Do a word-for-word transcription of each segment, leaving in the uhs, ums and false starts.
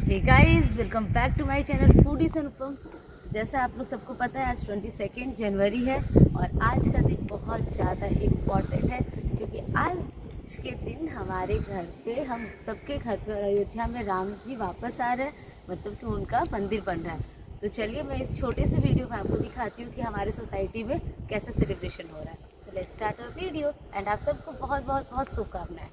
Hey guys, welcome back to my channel foodies Anupam. जैसा आप लोग सबको पता है, आज बाईस जनवरी है और आज का दिन बहुत ज़्यादा इम्पॉर्टेंट है क्योंकि आज के दिन हमारे घर पे, हम सबके घर पे और अयोध्या में राम जी वापस आ रहे हैं, मतलब कि उनका मंदिर बन रहा है। तो चलिए मैं इस छोटे से वीडियो में आपको दिखाती हूँ कि हमारे सोसाइटी में कैसा सेलिब्रेशन हो रहा है। So let's start our video and आप सबको बहुत बहुत बहुत शुभकामनाएं।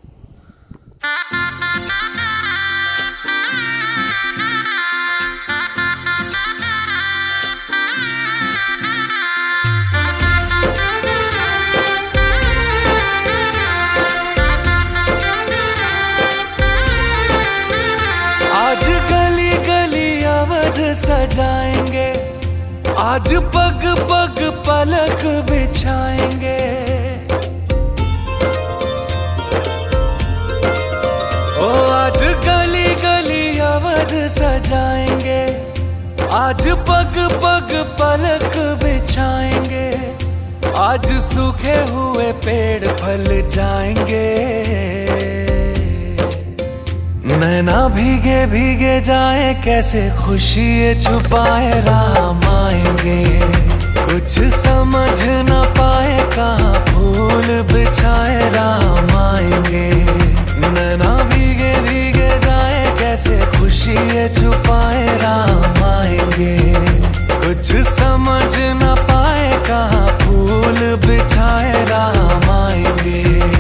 आज गली गली अवध सजाएंगे, आज पग पग पलक बिछाएंगे। ओ आज गली गली अवध सजाएंगे, आज पग पग पलक बिछाएंगे। आज सूखे हुए पेड़ फल जाएंगे, नैना भीगे भीगे जाए, कैसे खुशी छुपाए राम आएंगे। कुछ समझ न पाए कहाँ फूल बिछाए राम आएंगे। नैना भीगे भीगे जाए, कैसे खुशी छुपाए राम आएंगे। कुछ समझ न पाए कहाँ फूल बिछाए राम आएंगे।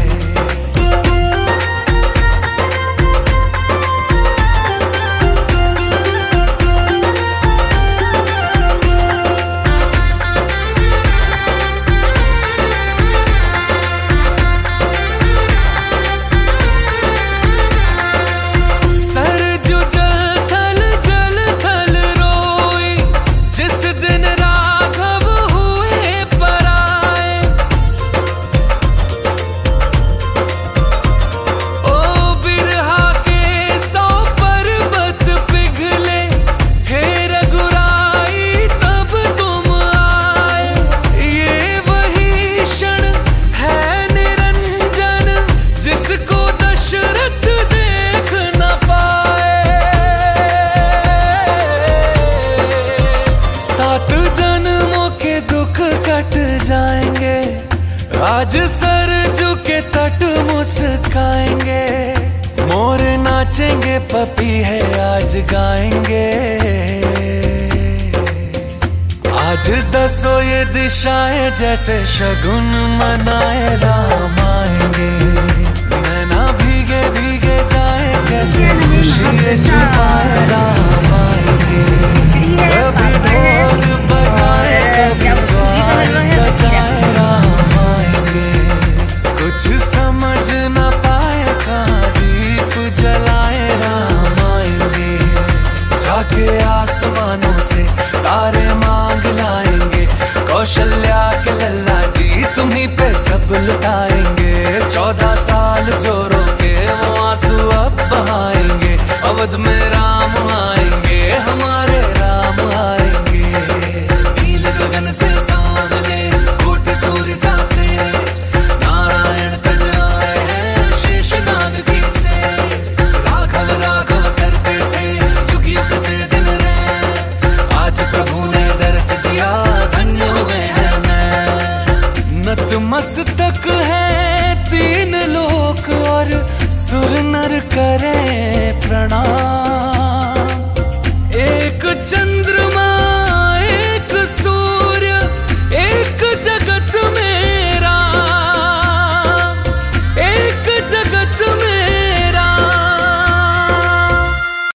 जाएंगे आज सरजू के तट मुस्काएंगे। मोर नाचेंगे, पपी है आज गाएंगे। आज दसों ये दिशाएं जैसे शगुन मनाए राम आएंगे। नैना भीगे भीगे जाए, कैसे खुशी छुपाए राम आएंगे। कभी ढोल बजाए, कभी द्वार सजाए राम आएंगे। कुछ समझ न पाए कहाँ दीप जलाए राम आएंगे। जाके आसमानों से तारे मांग लाएंगे। कौशल्या के लल्ला जी तुम्हीं पे सब लुटाएंगे। चौदह साल जो रोके वो आंसू अब बहाएंगे। अवध में